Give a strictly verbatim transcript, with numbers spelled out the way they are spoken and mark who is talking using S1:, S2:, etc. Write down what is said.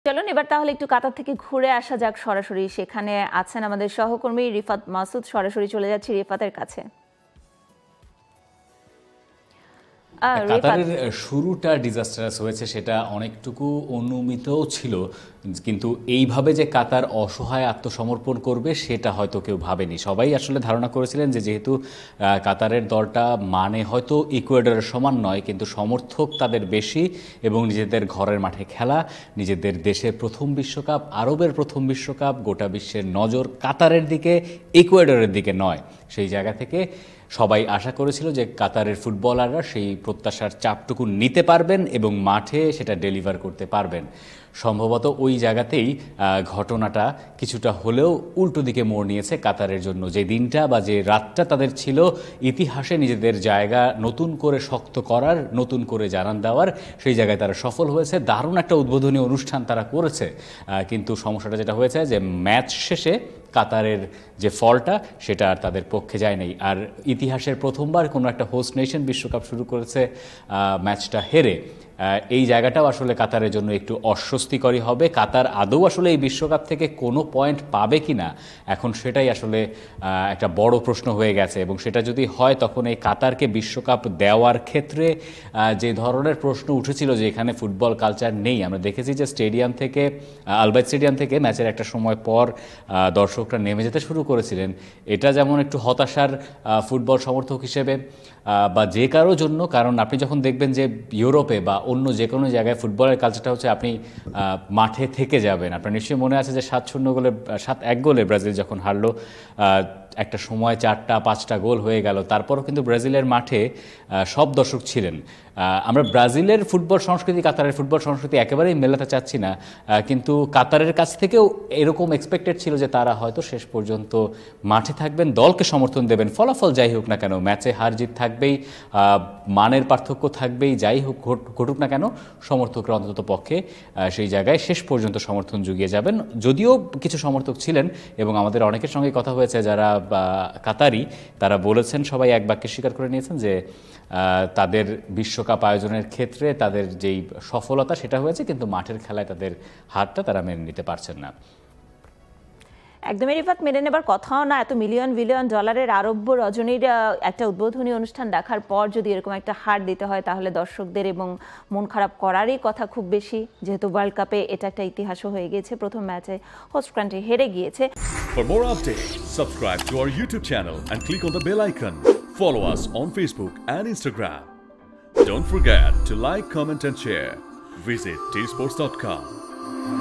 S1: চলুন এবার তাহলে একটু কাতার থেকে ঘুরে আসা যাক সরাসরি। সেখানে আছেন আমাদের সহকর্মী রিফাত মাসুদ। সরাসরি চলে যাচ্ছি রিফাতের কাছে।
S2: কাতারের শুরুটা ডিজাস্টারাস হয়েছে, সেটা অনেকটুকু অনুমিতও ছিল, কিন্তু এইভাবে যে কাতার অসহায় আত্মসমর্পণ করবে সেটা হয়তো কেউ ভাবেনি। সবাই আসলে ধারণা করেছিলেন যে যেহেতু কাতারের দলটা মানে হয়তো ইকুয়েডরের সমান নয়, কিন্তু সমর্থক তাদের বেশি এবং নিজেদের ঘরের মাঠে খেলা, নিজেদের দেশের প্রথম বিশ্বকাপ, আরবের প্রথম বিশ্বকাপ, গোটা বিশ্বের নজর কাতারের দিকে, ইকুয়েডরের দিকে নয়। সেই জায়গা থেকে সবাই আশা করেছিল যে কাতারের ফুটবলাররা সেই প্রত্যাশার চাপটুকু নিতে পারবেন এবং মাঠে সেটা ডেলিভার করতে পারবেন। সম্ভবত ওই জায়গাতেই ঘটনাটা কিছুটা হলেও উল্টো দিকে মোড় নিয়েছে কাতারের জন্য। যে দিনটা বা যে রাতটা তাদের ছিল ইতিহাসে নিজেদের জায়গা নতুন করে শক্ত করার, নতুন করে জানান দেওয়ার, সেই জায়গায় তারা সফল হয়েছে। দারুণ একটা উদ্বোধনী অনুষ্ঠান তারা করেছে, কিন্তু সমস্যাটা যেটা হয়েছে যে ম্যাচ শেষে কাতারের যে ফলটা সেটা আর তাদের পক্ষে যায় নাই। আর ইতিহাসের প্রথমবার কোনো একটা হোস্ট নেশন বিশ্বকাপ শুরু করেছে ম্যাচটা হেরে। এই জায়গাটাও আসলে কাতারের জন্য একটু অস্বস্তিকরই হবে। কাতার আদৌ আসলে এই বিশ্বকাপ থেকে কোনো পয়েন্ট পাবে কি না, এখন সেটাই আসলে একটা বড় প্রশ্ন হয়ে গেছে। এবং সেটা যদি হয় তখন এই কাতারকে বিশ্বকাপ দেওয়ার ক্ষেত্রে যে ধরনের প্রশ্ন উঠেছিল যে এখানে ফুটবল কালচার নেই, আমরা দেখেছি যে স্টেডিয়াম থেকে, আলবাইত স্টেডিয়াম থেকে ম্যাচের একটা সময় পর দর্শকরা নেমে যেতে শুরু করেছিলেন। এটা যেমন একটু হতাশার ফুটবল সমর্থক হিসেবে বা যে কারোর জন্য, কারণ আপনি যখন দেখবেন যে ইউরোপে বা অন্য যে কোনো জায়গায় ফুটবলের কালচারটা হচ্ছে আপনি মাঠে থেকে যাবেন। আপনার নিশ্চয়ই মনে আছে যে সাত শূন্য গোলে, সাত এক গোলে ব্রাজিল যখন হারলো, একটা সময় চারটা পাঁচটা গোল হয়ে গেল, তারপরও কিন্তু ব্রাজিলের মাঠে সব দর্শক ছিলেন। আমরা ব্রাজিলের ফুটবল সংস্কৃতি কাতারের ফুটবল সংস্কৃতি একেবারেই মেলাতে চাচ্ছি না, কিন্তু কাতারের কাছ থেকেও এরকম এক্সপেক্টেড ছিল যে তারা হয়তো শেষ পর্যন্ত মাঠে থাকবেন, দলকে সমর্থন দেবেন। ফলাফল যাই হোক না কেন, ম্যাচে হার জিত থাকবেই, মানের পার্থক্য থাকবেই, যাই হোক ঘটুক না কেন, সমর্থকরা অন্তত পক্ষে সেই জায়গায় শেষ পর্যন্ত সমর্থন জুগিয়ে যাবেন। যদিও কিছু সমর্থক ছিলেন এবং আমাদের অনেকের সঙ্গে কথা হয়েছে যারা কাতারি, তারা বলেছেন, সবাই এক বাক্যে স্বীকার করে নিয়েছেন যে তাদের বিশ্বকাপ আয়োজনের ক্ষেত্রে তাদের যেই সফলতা সেটা হয়েছে, কিন্তু মাঠের খেলায় তাদের হারটা তারা মেনে নিতে পারছেন না।
S1: একদমই রিফাত, মেনে নেবার কথাও না। এত মিলিয়ন বিলিয়ন ডলারের আরব্য রজনীর একটা উদ্বোধনী অনুষ্ঠান দেখার পর যদি এরকম একটা হার দিতে হয়, তাহলে দর্শকদের এবং মন খারাপ করারই কথা খুব বেশি, যেহেতু ওয়ার্ল্ড কাপে এটা একটা ইতিহাসও হয়ে গিয়েছে, প্রথম ম্যাচে হোস্ট কান্ট্রি হেরে গিয়েছে।
S3: For more updates, subscribe to our YouTube channel and click on the bell icon. Follow us on Facebook and Instagram. Don't forget to like, comment and share. Visit Tsports dot com.